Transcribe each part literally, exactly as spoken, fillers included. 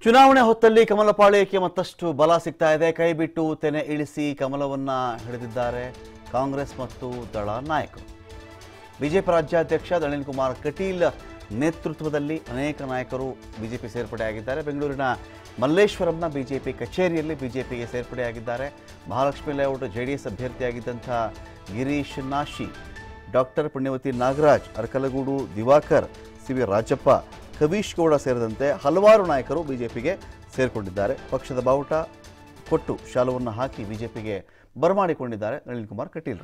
ಚುನಾವಣೆ ಹೊತ್ತಲ್ಲಿ ಕಮಲ ಪಾಳ್ಯಕ್ಕೆ ಮತ್ತಷ್ಟು ಬಲ ಸಿಗ್ತಾ ಇದೆ. ಕೈ ಬಿಟ್ಟು ತೆನೆ ಇಳಿಸಿ ಕಮಲವನ್ನ ಹಿಡಿದಿದ್ದಾರೆ ಕಾಂಗ್ರೆಸ್ ಮತ್ತು ದಳ ನಾಯಕರು. ಬಿಜೆಪಿ ರಾಜ್ಯಾಧ್ಯಕ್ಷ ನಳಿನ್ ಕುಮಾರ್ ಕಟೀಲ್ ನೇತೃತ್ವದಲ್ಲಿ ಅನೇಕ ನಾಯಕರು ಬಿಜೆಪಿ ಸೇರ್ಪಡೆಯಾಗಿದ್ದಾರೆ. ಬೆಂಗಳೂರಿನ ಮಲ್ಲೇಶ್ವರಂನ ಬಿಜೆಪಿ ಕಚೇರಿಯಲ್ಲಿ ಬಿಜೆಪಿಗೆ ಸೇರ್ಪಡೆಯಾಗಿದ್ದಾರೆ. ಮಹಾಲಕ್ಷ್ಮಿ ಲೇಔಟ್ ಜೆಡಿಎಸ್ ಅಭ್ಯರ್ಥಿಯಾಗಿದ್ದಂಥ Girish Nashi, doctor Punyavathi Nagaraj, Arakalagudu Diwakar, C V Rajappa, Kavish Gowda ಸೇರಿದಂತೆ ಹಲವಾರು ನಾಯಕರು ಬಿಜೆಪಿಗೆ ಸೇರಿಕೊಂಡಿದ್ದಾರೆ. ಪಕ್ಷದ ಬಾವುಟ ಕೊಟ್ಟು ಶಾಲವನ್ನು ಹಾಕಿ ಬಿಜೆಪಿಗೆ ಬರಮಾಡಿಕೊಂಡಿದ್ದಾರೆ ನಳಿನ್ ಕುಮಾರ್ ಕಟೀಲ್.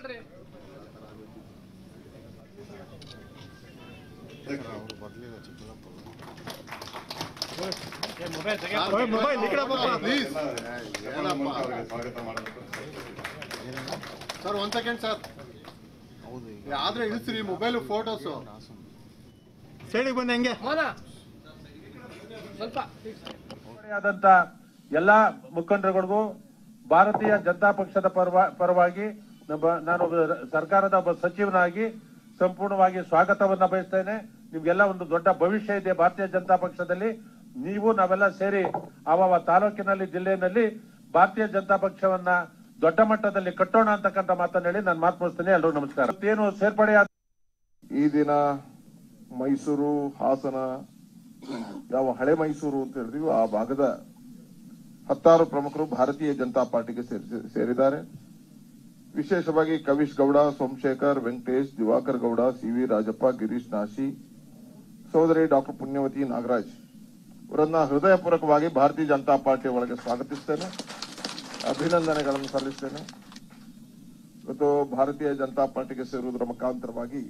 ಸರ್ ಒಂದ್ ಸೆಕೆಂಡ್ ಸರ್, ಆದ್ರೆ ಇಳಿಸ್ರಿ ಮೊಬೈಲ್ ಫೋಟೋಸ್ ಸೈಡಿಗೆ ಬಂದ ಹೆಂಗೆ ಸ್ವಲ್ಪ ಆದಂತ ಎಲ್ಲಾ ಮುಖಂಡರುಗಳಿಗೂ ಭಾರತೀಯ ಜನತಾ ಪಕ್ಷದ ಪರವಾಗಿ ನಾನು ಸರ್ಕಾರದ ಒಬ್ಬ ಸಚಿವನಾಗಿ ಸಂಪೂರ್ಣವಾಗಿ ಸ್ವಾಗತವನ್ನ ಬಯಸ್ತೇನೆ. ನಿಮ್ಗೆಲ್ಲ ಒಂದು ದೊಡ್ಡ ಭವಿಷ್ಯ ಇದೆ ಭಾರತೀಯ ಜನತಾ ಪಕ್ಷದಲ್ಲಿ. ನೀವು ನಾವೆಲ್ಲ ಸೇರಿ ಆವ ತಾಲೂಕಿನಲ್ಲಿ ಜಿಲ್ಲೆಯಲ್ಲಿ ಭಾರತೀಯ ಜನತಾ ಪಕ್ಷವನ್ನ ದೊಡ್ಡ ಮಟ್ಟದಲ್ಲಿ ಕಟ್ಟೋಣ ಅಂತಕ್ಕಂಥ ಮಾತನ್ನ ಹೇಳಿ ನಾನು ಮಾತು ಮುಗಿಸ್ತೇನೆ. ಎಲ್ಲರೂ ನಮಸ್ಕಾರ. ಏನು ಸೇರ್ಪಡೆ ಈ ದಿನ ಮೈಸೂರು, ಹಾಸನ, ಯಾವ ಹಳೆ ಮೈಸೂರು ಅಂತ ಹೇಳ್ತೀವಿ ಆ ಭಾಗದ ಹತ್ತಾರು ಪ್ರಮುಖರು ಭಾರತೀಯ ಜನತಾ ಪಾರ್ಟಿಗೆ ಸೇರಿದ್ದಾರೆ. ವಿಶೇಷವಾಗಿ ಕವೀಶ್ ಗೌಡ, ಸೋಮಶೇಖರ್, ವೆಂಕಟೇಶ್, ದಿವಾಕರ್ ಗೌಡ, ಸಿ ವಿ ರಾಜಪ್ಪ, ಗಿರೀಶ್ ನಾಶಿ, ಸೋದರಿ ಡಾಕ್ಟರ್ ಪುಣ್ಯವತಿ ನಾಗರಾಜ್ ಅವರನ್ನ ಹೃದಯಪೂರ್ವಕವಾಗಿ ಭಾರತೀಯ ಜನತಾ ಪಾರ್ಟಿಯ ಒಳಗೆ ಸ್ವಾಗತಿಸ್ತೇನೆ, ಅಭಿನಂದನೆಗಳನ್ನು ಸಲ್ಲಿಸ್ತೇನೆ. ಇವತ್ತು ಭಾರತೀಯ ಜನತಾ ಪಾರ್ಟಿಗೆ ಸೇರುವುದರ ಮುಖಾಂತರವಾಗಿ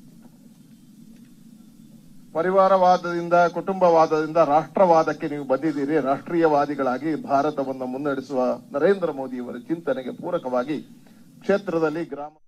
ಪರಿವಾರವಾದದಿಂದ, ಕುಟುಂಬವಾದದಿಂದ ರಾಷ್ಟ್ರವಾದಕ್ಕೆ ನೀವು ಬಂದಿದ್ದೀರಿ. ರಾಷ್ಟ್ರೀಯವಾದಿಗಳಾಗಿ ಭಾರತವನ್ನು ಮುನ್ನಡೆಸುವ ನರೇಂದ್ರ ಮೋದಿಯವರ ಚಿಂತನೆಗೆ ಪೂರಕವಾಗಿ ಕ್ಷೇತ್ರದಲ್ಲಿ ಗ್ರಾಮ